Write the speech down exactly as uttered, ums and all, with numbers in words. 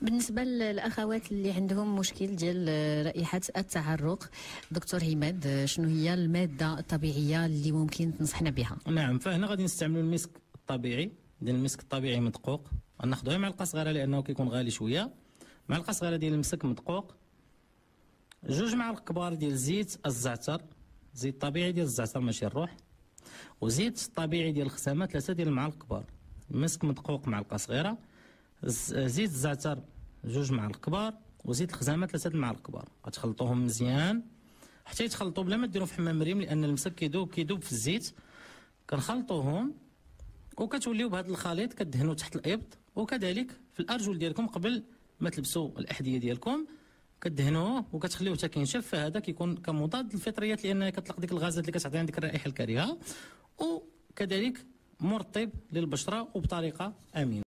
بالنسبه للاخوات اللي عندهم مشكل ديال رائحه التعرق، دكتور عماد، شنو هي الماده الطبيعيه اللي ممكن تنصحنا بها؟ نعم، فهنا غادي نستعملوا المسك الطبيعي، ديال المسك الطبيعي مدقوق، غناخذوها معلقه صغيره لانه كيكون غالي شويه، معلقه صغيره ديال المسك مدقوق، جوج معالق كبار ديال زيت الزعتر، زيت طبيعي ديال الزعتر ماشي الروح، وزيت طبيعي ديال الخسامه ثلاثه ديال المعالق كبار، المسك مدقوق معلقه صغيره، زيت الزعتر جوج معالق كبار، وزيت الخزامه ثلاثه المعالق كبار. غتخلطوهم مزيان حتى يتخلطوا بلا ما ديروا في حمام مريم لان المسك كيذوب كيذوب في الزيت. كنخلطوهم وكتوليو بهذا الخليط كدهنوا تحت الابط، وكذلك في الارجل ديالكم قبل ما تلبسوا الاحذيه ديالكم كدهنوه وكتخليوه حتى كينشف. فهذا كيكون كمضاد للفطريات لان كتطلق ديك الغازات اللي كتعطينا ديك الرائحه الكريهه، وكذلك مرطب للبشره وبطريقه امنه.